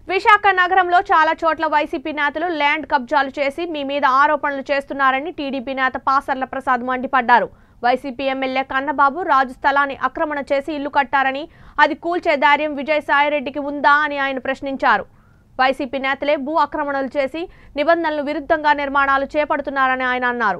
విశాఖ నగరంలో చాలా చోట్ల వైసీపీ నేతలు ల్యాండ్ కబ్జాలు చేసి మీ మీద ఆరోపణలు చేస్తున్నారని టీడీపీ నేత పాసర్ల ప్రసాద్ మండిపడ్డారు. వైసీపీ ఎమ్మెల్యే కన్నబాబు రాజు స్థలాన్ని ఆక్రమణ చేసి ఇల్లు కట్టారని, అది కూల్చే ధైర్యం విజయసాయిరెడ్డికి ఉందా అని ఆయన ప్రశ్నించారు. వైసీపీ నేతలే భూ ఆక్రమణలు చేసి నిబంధనలకు విరుద్ధంగా నిర్మాణాలు చేపడుతున్నారని ఆయన అన్నారు.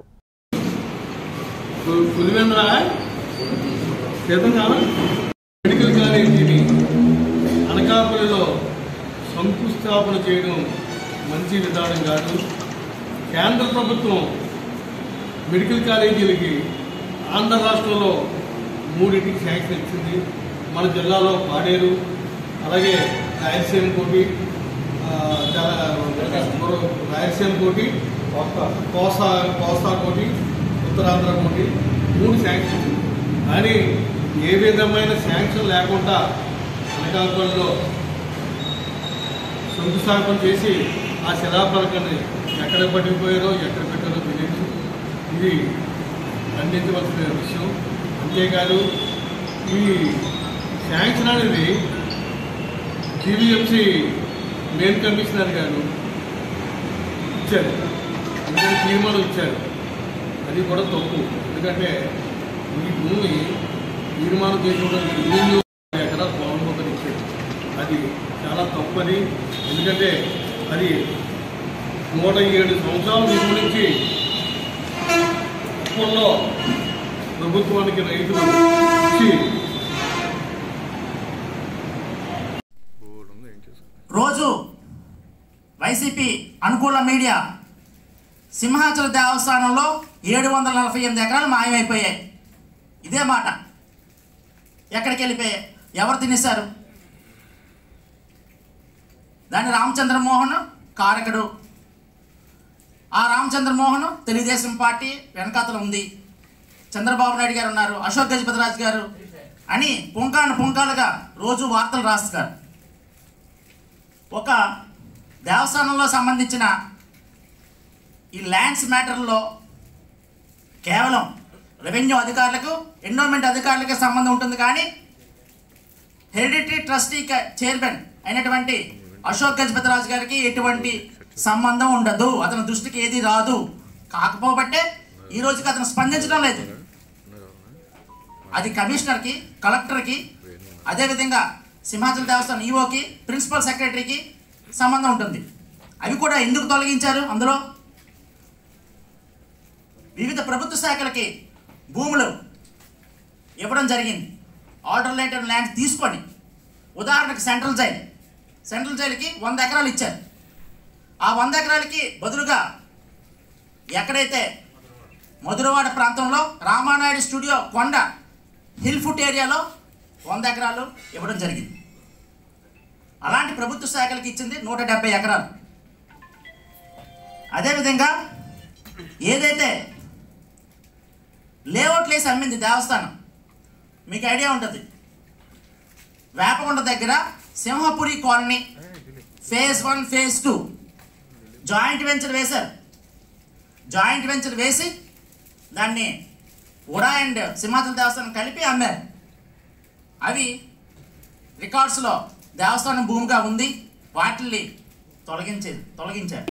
శంకుస్థాపన చేయడం మంచి విధానం కాదు. కేంద్ర ప్రభుత్వం మెడికల్ కాలేజీలకి ఆంధ్ర రాష్ట్రంలో 3టికి శాంక్షన్ ఇచ్చింది. మన జిల్లాలో పాడేరు, అలాగే రాయలసీమ కోటి, కోస్తా కోటి, ఉత్తరాంధ్ర కోటి 3 శాంక్షన్ ఇచ్చింది. కానీ ఏ విధమైన శాంక్షన్ లేకుండా అనకాపల్లిలో శంకుస్థాపన చేసి ఆ శిలాఫలకాన్ని ఎక్కడ పట్టిపోయారో ఎక్కడ పెట్టారో తెలియదు. ఇది ఖండించవలసిన విషయం. అంతేకాదు ఈ శాంక్షన్ అనేది జీవీఎంసీ మెయిన్ కమిషనర్ గారు ఇచ్చారు, ఎందుకంటే తీర్మానం ఇచ్చారు. అది కూడా తప్పు. ఎందుకంటే ఈ భూమి తీర్మానం చేసుకోవడానికి ఎక్కడ పొలం ఇచ్చారు. అది చాలా తప్పని. ఎందుకంటే అది 107 సంవత్సరాల నుంచి అప్పట్లో ప్రభుత్వానికి రైతులు ఇచ్చి రోజు వైసీపీ అనుకూల మీడియా సింహాచల దేవస్థానంలో 748 ఎకరాలు మాయమైపోయాయి. ఇదే మాట. ఎక్కడికి వెళ్ళిపోయాయి? ఎవరు తినేశారు? దాని రామచంద్రమోహన్ కారకుడు. ఆ రామచంద్రమోహన్ తెలుగుదేశం పార్టీ వెనకాతలు ఉంది. చంద్రబాబు నాయుడు గారు ఉన్నారు, అశోక్ గజపతిరాజు గారు అని పుంకాలుగా రోజు వార్తలు రాస్తారు. ఒక దేవస్థానంలో సంబంధించిన ఈ ల్యాండ్స్ మ్యాటర్లో కేవలం రెవెన్యూ అధికారులకు, ఎండోమెంట్ అధికారులకే సంబంధం ఉంటుంది. కానీ హెరిడిటరీ ట్రస్టీ చైర్మన్ అయినటువంటి అశోక్ గజపతిరాజు గారికి ఎటువంటి సంబంధం ఉండదు. అతని దృష్టికి ఏది రాదు. కాకపోబట్టే ఈ రోజుకి అతను స్పందించడం లేదు. అది కమిషనర్కి, కలెక్టర్కి, అదేవిధంగా సింహాచల దేవస్థానం ఈఓకి, ప్రిన్సిపల్ సెక్రటరీకి సంబంధం ఉంటుంది. అవి కూడా ఎందుకు తొలగించారు? అందులో వివిధ ప్రభుత్వ శాఖలకి భూములు ఇవ్వడం జరిగింది. ఆల్టర్నేటివ్ ల్యాండ్ తీసుకొని, ఉదాహరణకు సెంట్రల్ జైలుకి 100 ఎకరాలు ఇచ్చారు. ఆ 100 ఎకరాలకి బదులుగా ఎక్కడైతే మధురవాడ ప్రాంతంలో రామానాయుడు స్టూడియో కొండ హిల్ ఫుట్ ఏరియాలో 100 ఎకరాలు ఇవ్వడం జరిగింది. అలాంటి ప్రభుత్వ శాఖలకి ఇచ్చింది 170 ఎకరాలు. అదేవిధంగా ఏదైతే లేఅవుట్లు వేసి అమ్మింది దేవస్థానం, మీకు ఐడియా ఉంటుంది. వేపకొండ దగ్గర Simhapuri colony phase 1, phase 2 joint venture వేశారు. జాయింట్ వెంచర్ వేసి దాన్ని ఉడా అండ్ సింహాచల దేవస్థానం కలిపి అమ్మారు. అవి రికార్డ్స్లో దేవస్థానం భూమిగా ఉంది. వాటిని తొలగించారు.